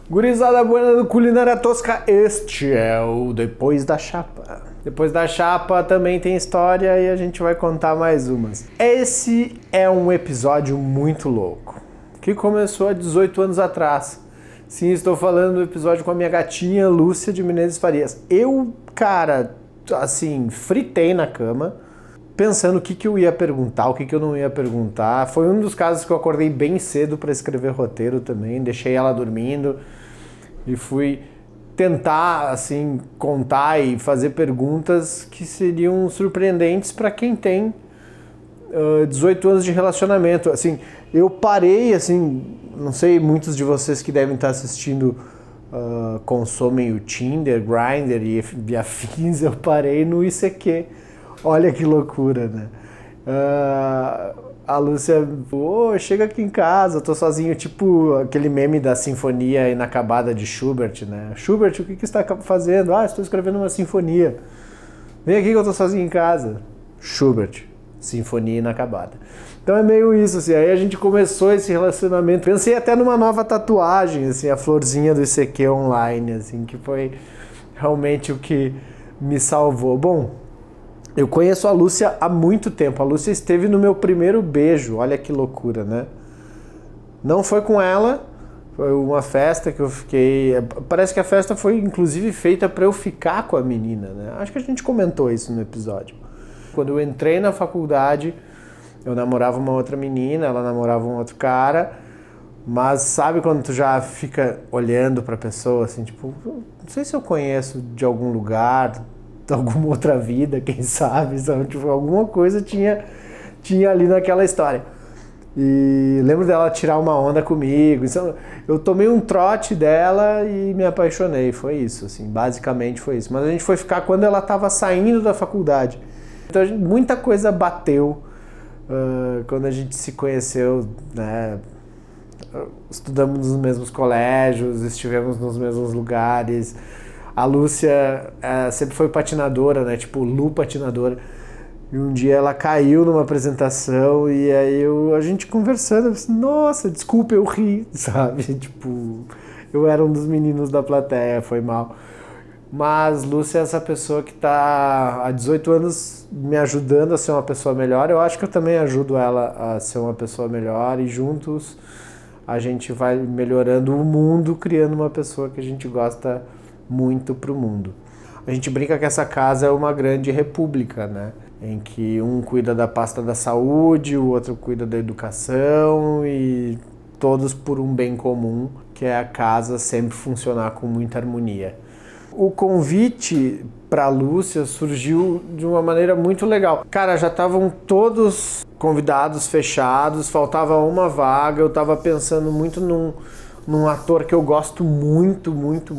Gurizada buena do Culinária Tosca, este é o Depois da Chapa. Depois da Chapa também tem história e a gente vai contar mais umas. Esse é um episódio muito louco, que começou há 18 anos atrás. Sim, estou falando do episódio com a minha gatinha Lúcia de Menezes Farias. Eu, cara, assim, fritei na cama, pensando o que eu ia perguntar, o que eu não ia perguntar. Foi um dos casos que eu acordei bem cedo para escrever roteiro também, deixei ela dormindo e fui tentar, assim, contar e fazer perguntas que seriam surpreendentes para quem tem 18 anos de relacionamento. Assim, eu parei, assim, não sei, muitos de vocês que devem estar assistindo consomem o Tinder, Grindr e afins, eu parei no ICQ. Olha que loucura, né? A Lúcia, chega aqui em casa, eu tô sozinho, tipo aquele meme da Sinfonia Inacabada de Schubert, né? Schubert, o que você está fazendo? Estou escrevendo uma sinfonia. Vem aqui que eu tô sozinho em casa. Schubert, Sinfonia Inacabada. Então é meio isso, assim, aí a gente começou esse relacionamento. Pensei até numa nova tatuagem, assim, a florzinha do ICQ online, assim, que foi realmente o que me salvou. Bom, eu conheço a Lúcia há muito tempo. A Lúcia esteve no meu primeiro beijo. Olha que loucura, né? Não foi com ela. Foi uma festa que eu fiquei... Parece que a festa foi, inclusive, feita para eu ficar com a menina, né? Acho que a gente comentou isso no episódio. Quando eu entrei na faculdade, eu namorava uma outra menina, ela namorava um outro cara. Mas sabe quando tu já fica olhando pra pessoa, assim, tipo... Não sei se eu conheço de algum lugar... alguma outra vida, quem sabe, tipo, alguma coisa tinha ali naquela história. E lembro dela tirar uma onda comigo, então, eu tomei um trote dela e me apaixonei, foi isso, assim, basicamente foi isso. Mas a gente foi ficar quando ela estava saindo da faculdade, então muita coisa bateu quando a gente se conheceu, né? Estudamos nos mesmos colégios, estivemos nos mesmos lugares. A Lúcia sempre foi patinadora, né? Tipo, Lu patinadora. E um dia ela caiu numa apresentação e aí a gente conversando, eu disse, nossa, desculpa, eu ri, sabe? Tipo, eu era um dos meninos da plateia, foi mal. Mas Lúcia é essa pessoa que tá há 18 anos me ajudando a ser uma pessoa melhor. Eu acho que eu também ajudo ela a ser uma pessoa melhor e juntos a gente vai melhorando o mundo, criando uma pessoa que a gente gosta muito pro mundo. A gente brinca que essa casa é uma grande república, né? Em que um cuida da pasta da saúde, o outro cuida da educação e todos por um bem comum, que é a casa sempre funcionar com muita harmonia. O convite para Lúcia surgiu de uma maneira muito legal. Cara, já estavam todos convidados fechados, faltava uma vaga, eu estava pensando muito num ator que eu gosto muito.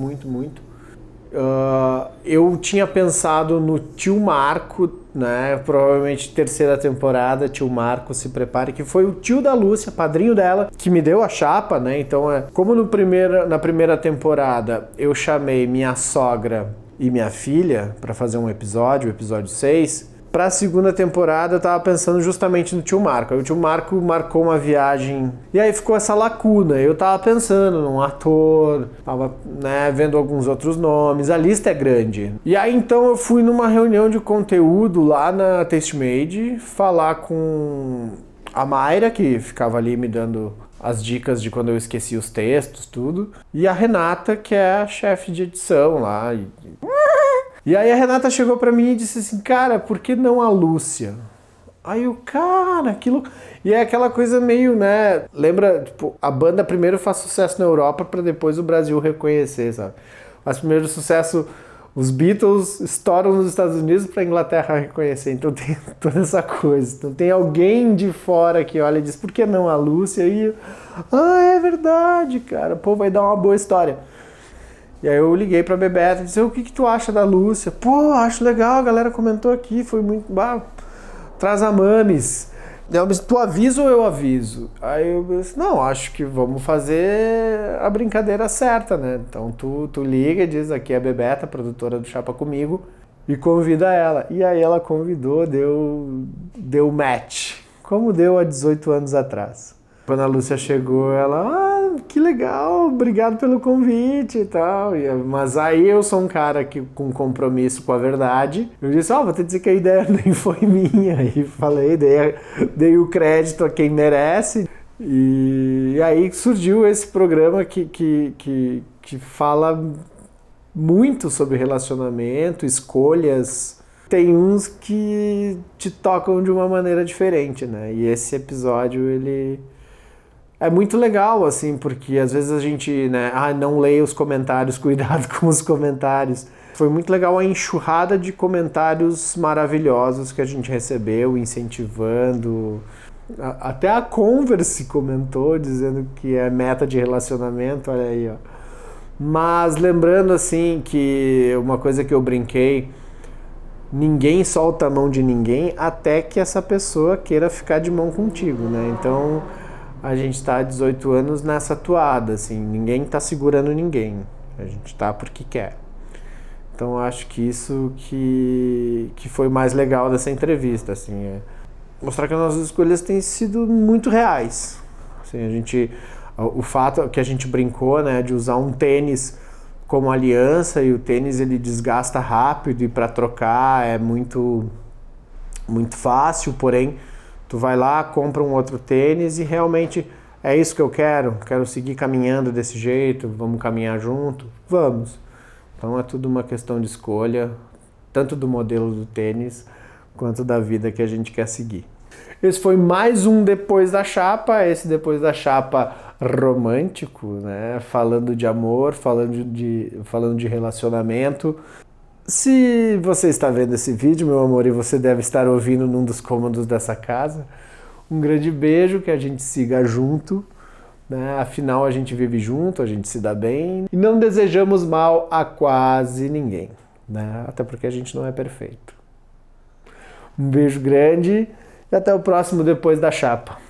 Eu tinha pensado no Tio Marco, né? Provavelmente terceira temporada, Tio Marco, se prepare, que foi o tio da Lúcia, padrinho dela, que me deu a chapa, né? Então, como na primeira temporada eu chamei minha sogra e minha filha para fazer um episódio, o episódio 6, para a segunda temporada eu tava pensando justamente no Tio Marco. Aí o Tio Marco marcou uma viagem e aí ficou essa lacuna. Eu tava pensando num ator, tava, né, vendo alguns outros nomes, a lista é grande. E aí então eu fui numa reunião de conteúdo lá na Tastemade falar com a Mayra, que ficava ali me dando as dicas de quando eu esqueci os textos, tudo. E a Renata, que é a chefe de edição lá. E aí a Renata chegou pra mim e disse assim, cara, por que não a Lúcia? Aí eu, cara, aquilo... E é aquela coisa meio, né... Lembra, tipo, a banda primeiro faz sucesso na Europa pra depois o Brasil reconhecer, sabe? Faz primeiro sucesso... Os Beatles estouram nos Estados Unidos pra Inglaterra reconhecer. Então tem toda essa coisa. Então tem alguém de fora que olha e diz, por que não a Lúcia? E eu, é verdade, cara. Pô, vai dar uma boa história. E aí eu liguei pra Bebeto e disse, o que tu acha da Lúcia? Pô, acho legal, a galera comentou aqui, foi muito... traz a Mames. Ela me disse, tu avisa ou eu aviso? Aí eu disse, não, acho que vamos fazer a brincadeira certa, né? Então tu liga e diz, aqui é a Bebeta, produtora do Chapa Comigo, e convida ela. E aí ela convidou, deu match, como deu há 18 anos atrás. Quando a Lúcia chegou, ela, que legal, obrigado pelo convite e tal. Mas aí eu sou um cara que, com compromisso com a verdade. Eu disse, vou te dizer que a ideia nem foi minha. E falei, dei o crédito a quem merece. E aí surgiu esse programa que fala muito sobre relacionamento, escolhas. Tem uns que te tocam de uma maneira diferente, né? E esse episódio, ele é muito legal, assim, porque às vezes a gente, né, não leia os comentários, cuidado com os comentários. Foi muito legal a enxurrada de comentários maravilhosos que a gente recebeu, incentivando. Até a Converse comentou, dizendo que é meta de relacionamento, olha aí, ó. Mas lembrando, assim, que uma coisa que eu brinquei, ninguém solta a mão de ninguém até que essa pessoa queira ficar de mão contigo, né? Então, a gente está há 18 anos nessa toada, assim, ninguém está segurando ninguém, a gente está porque quer. Então, acho que isso que foi mais legal dessa entrevista, assim, mostrar que as nossas escolhas têm sido muito reais. Assim, o fato que a gente brincou, né, de usar um tênis como aliança, e o tênis ele desgasta rápido e para trocar é muito fácil, porém tu vai lá, compra um outro tênis e realmente é isso que eu quero seguir caminhando desse jeito, vamos caminhar junto, vamos. Então é tudo uma questão de escolha, tanto do modelo do tênis quanto da vida que a gente quer seguir. Esse foi mais um Depois da Chapa, esse Depois da Chapa romântico, né? Falando de amor, falando de relacionamento. Se você está vendo esse vídeo, meu amor, e você deve estar ouvindo num dos cômodos dessa casa, um grande beijo, que a gente siga junto, né? Afinal, a gente vive junto, a gente se dá bem e não desejamos mal a quase ninguém, né? Até porque a gente não é perfeito. Um beijo grande e até o próximo Depois da Chapa.